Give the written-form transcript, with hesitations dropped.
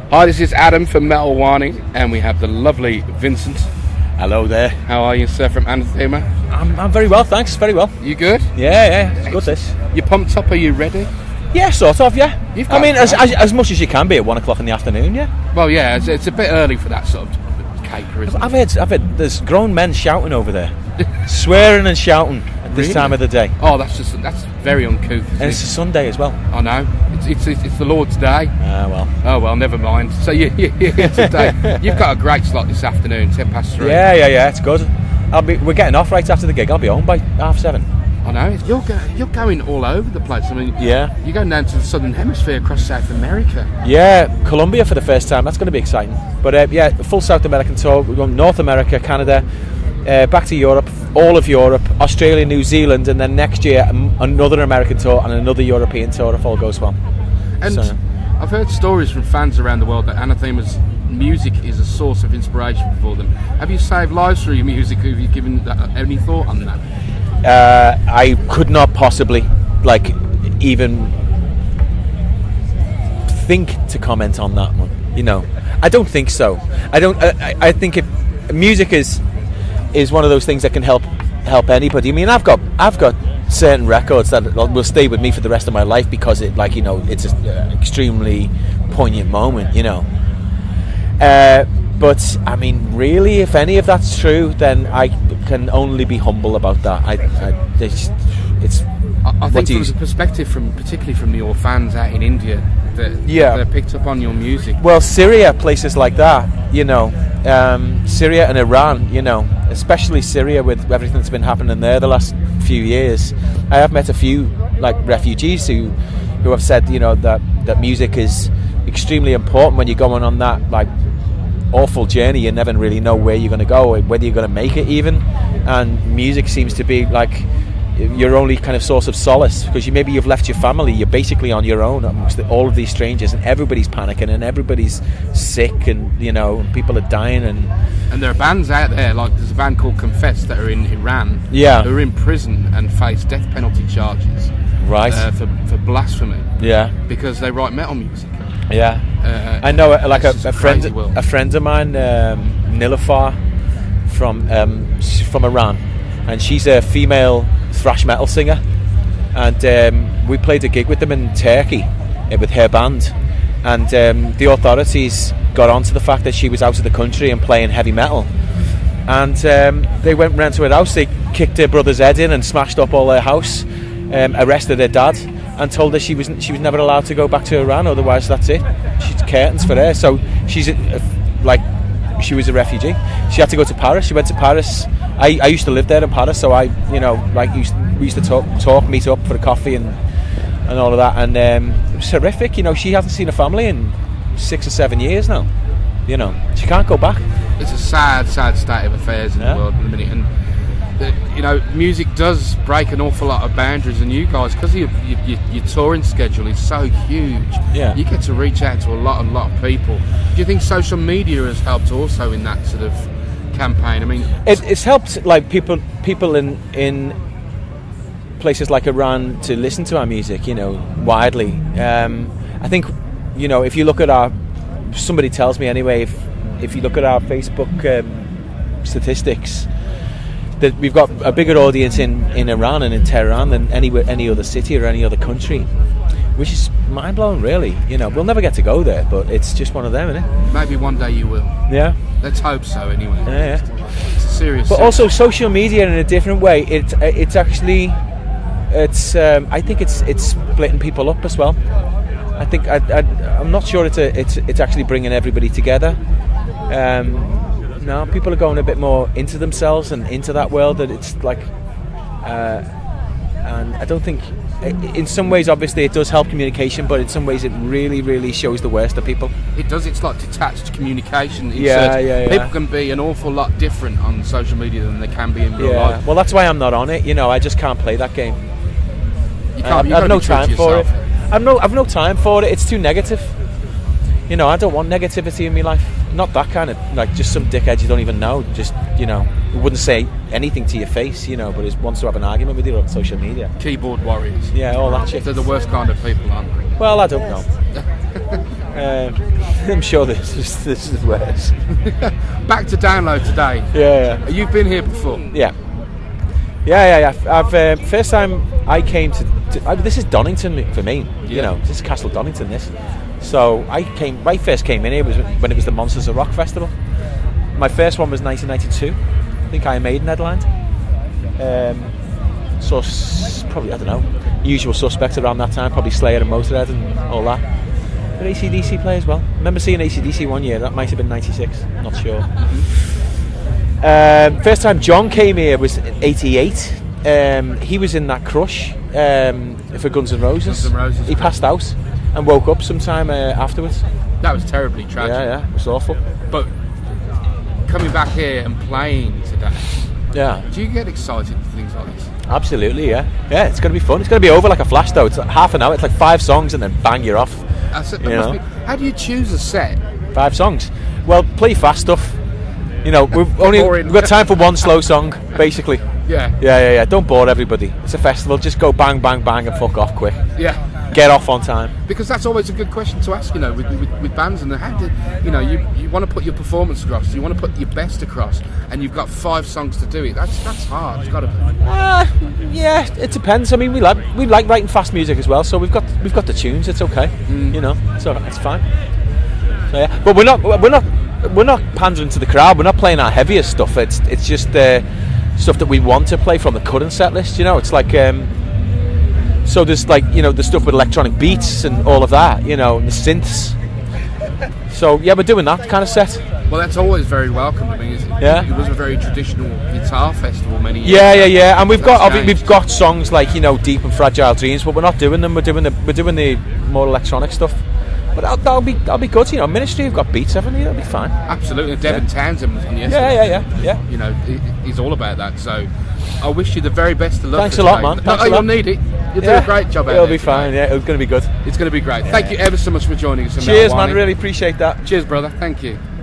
Hi, this is Adam from Metal Warning, and we have the lovely Vincent. Hello there. How are you, sir, from Anathema? I'm very well, thanks. Very well. You good? Yeah. It's good. This. You pumped up? Are you ready? Yeah, sort of. Yeah. I mean, as much as you can be at 1 o'clock in the afternoon. Yeah. Well, yeah. It's a bit early for that sort of caper, isn't it? I've heard. There's grown men shouting over there, swearing and shouting at this time of the day. Oh, that's very uncouth. And it's a Sunday as well. I know. It's the Lord's Day. Well. Oh well, never mind. So you're here today. You've got a great slot this afternoon, 3:10. Yeah. It's good. We're getting off right after the gig. I'll be home by 7:30. I know. You're going all over the place. I mean, yeah. You're going down to the Southern Hemisphere, across South America. Yeah, Colombia for the first time. That's going to be exciting. But yeah, full South American tour. We're going North America, Canada, back to Europe, all of Europe, Australia, New Zealand, and then next year another American tour and another European tour if all goes well. And I've heard stories from fans around the world that Anathema's music is a source of inspiration for them. Have you saved lives through your music? Have you given any thought on that? I could not possibly even think to comment on that one. I don't think so. I think music is one of those things that can help anybody. I mean, I've got certain records that will stay with me for the rest of my life because it's an extremely poignant moment. But I mean, really, if any of that's true, then I can only be humble about that. I think from the perspective, particularly from your fans out in India, they're picked up on your music. Well, Syria, places like that, Syria and Iran, especially Syria with everything that's been happening there the last few years. I have met a few refugees who have said that music is extremely important when you're going on that awful journey. You never really know where you're going to go, whether you're going to make it even, and music seems to be your only kind of source of solace, because you've left your family, you're basically on your own amongst all of these strangers, and everybody's panicking and everybody's sick, and people are dying, and there are bands out there, there's a band called Confess that are in Iran, who are in prison and face death penalty charges, right, for blasphemy, because they write metal music. I know a friend of mine, Nilafar from Iran, and she's a female thrash metal singer, and we played a gig with them in Turkey with her band, and the authorities got onto the fact that she was out of the country and playing heavy metal, and they went round to her house, they kicked her brother's head in and smashed up all her house, arrested her dad, and told her she was never allowed to go back to Iran, otherwise that's it. She's curtains for her. So she's she was a refugee. She had to go to Paris. She went to Paris. I used to live there in Paris, so we used to meet up for a coffee and all of that, and it was horrific. She hasn't seen her family in 6 or 7 years now. She can't go back. It's a sad state of affairs in the world at the minute, and music does break an awful lot of boundaries, and you guys, because your touring schedule is so huge, you get to reach out to a lot of people. Do you think social media has helped also in that sort of campaign? I mean, it's helped people in places like Iran to listen to our music, widely. I think if you look at somebody tells me anyway, if you look at our Facebook statistics, that we've got a bigger audience in Iran and in Tehran than any other city or any other country, which is mind-blowing, really. We'll never get to go there, but it's just one of them, isn't it? Maybe one day you will. Yeah. Let's hope so, anyway. Yeah. It's a serious. But also social media in a different way. It's actually, I think it's splitting people up as well. I think I'm not sure it's actually bringing everybody together. Now people are going a bit more into themselves and into that world, that it's and I don't think, in some ways obviously it does help communication, but in some ways it really, really shows the worst of people. It does. It's like detached communication. Yeah. People can be an awful lot different on social media than they can be in real life. Well, that's why I'm not on it. I just can't play that game. You can't. I've no time for it. I've no time for it. It's too negative. I don't want negativity in my life. Not that kind of, just some dickhead you don't even know. Just, who wouldn't say anything to your face, but he wants to have an argument with you on social media. Keyboard warriors. Yeah, all that shit. They're the worst kind of people, aren't they? Well, I don't know. I'm sure this is worse. Back to Download today. Yeah. You've been here before. Yeah. I've first time I came to this is Donington for me. You know, this is Castle Donington. This. So I first came in here was when it was the Monsters of Rock Festival. My first one was 1992. I think Iron Maiden headlined. So probably, I don't know, Usual Suspects around that time, probably Slayer and Motorhead and all that. But AC/DC play as well. I remember seeing AC/DC one year, that might have been 96, not sure. First time John came here was 88. He was in that crush for Guns N' Roses. He passed out and woke up sometime afterwards. That was terribly tragic. Yeah, it was awful. But coming back here and playing today, do you get excited for things like this? Absolutely, yeah. It's going to be fun. It's going to be over like a flash though. It's like half an hour. It's like 5 songs and then bang, you're off. How do you choose a set? 5 songs. Well, play fast stuff. You know, we've got time for one slow song, basically. Yeah. Don't bore everybody. It's a festival. Just go bang, bang, bang, and fuck off quick. Yeah. Get off on time. Because that's always a good question to ask. You know, with bands, and how do you want to put your performance across? You want to put your best across, and you've got 5 songs to do it. That's hard. It's got to be. Yeah, it depends. I mean, we like writing fast music as well. So we've got the tunes. It's okay. You know, so it's fine. So yeah, but we're not pandering to the crowd. We're not playing our heaviest stuff. It's just stuff that we want to play from the current set list. You know, it's like so there's like, you know, the stuff with electronic beats and all of that. You know, and the synths. So yeah, we're doing that kind of set. Well, that's always very welcome. I mean, it was a very traditional guitar festival many years ago. Yeah. And we've got songs like, you know, Deep and Fragile Dreams, but we're not doing them. We're doing the more electronic stuff. But that'll be good. You know, Ministry have got beats, haven't they? That'll be fine. Absolutely. Devin Townsend was on yesterday. Yeah. You know, he's all about that. So I wish you the very best of luck. Thanks a lot, man. You'll need it. You'll do a great job out there. It'll be fine. Yeah, it's going to be good. It's going to be great. Thank you ever so much for joining us. Cheers, man. Really appreciate that. Cheers, brother. Thank you.